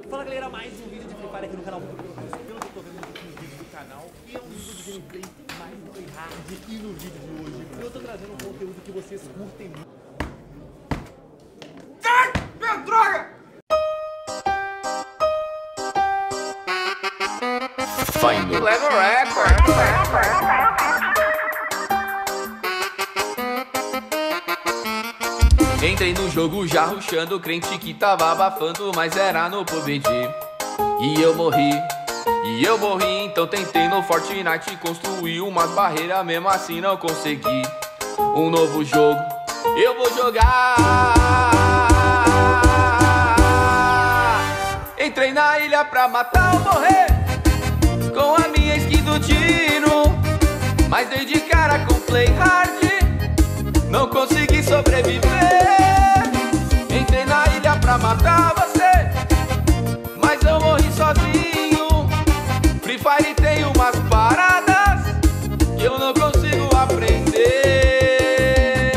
Fala galera, mais um vídeo de Free Fire aqui no canal. Pelo que eu tô vendo aqui no vídeo do canal, e é um vídeo de gameplay mais do Play Hard. E no vídeo de hoje eu tô trazendo um conteúdo que vocês curtem muito. Meu droga! Find Level Record. Entrei no jogo já rushando, crente que tava abafando, mas era no PUBG. E eu morri, então tentei no Fortnite construir umas barreiras, mesmo assim não consegui. Um novo jogo, eu vou jogar. Entrei na ilha pra matar ou morrer, com a minha skin do Dino, mas dei de cara com Play Hard, não consegui sobreviver. Entrei na ilha pra matar você, mas eu morri sozinho. Free Fire tem umas paradas que eu não consigo aprender.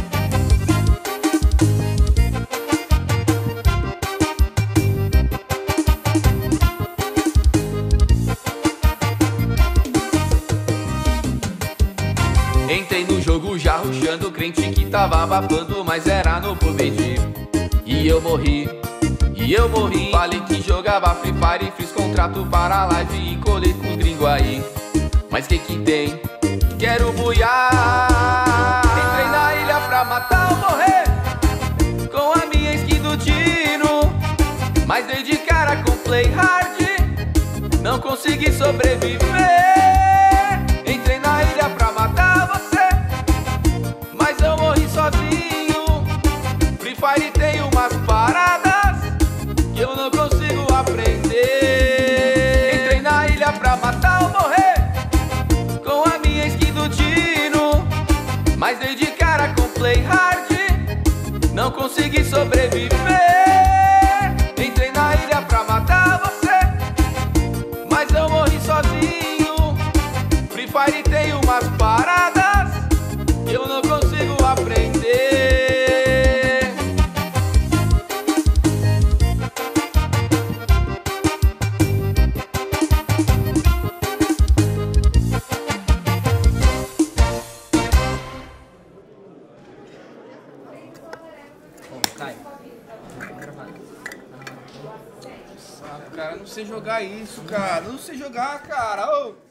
Entrei no jogo já rushando, crente que tava abafando, mas era no PUBG. E eu morri. Falei que jogava Free Fire e fiz contrato para a live e colei com os gringos aí. Mas que tem? Quero buiar. Entrei na ilha pra matar ou morrer, com a minha skin do Dino, mas dei de cara com Play Hard, não consegui sobreviver. Entrei na ilha pra matar você, mas eu morri sozinho. Free Fire tem umas paradas que eu não consigo aprender. Entrei na ilha pra matar ou morrer, com a minha skin do Dino, mas dei de cara com Play Hard, não consegui sobreviver. Entrei na ilha pra matar você, mas eu morri sozinho. Free Fire tem umas paradas que eu não consigo aprender. Cai. Saco, cara, não sei jogar isso, cara. Não sei jogar, cara. Ô.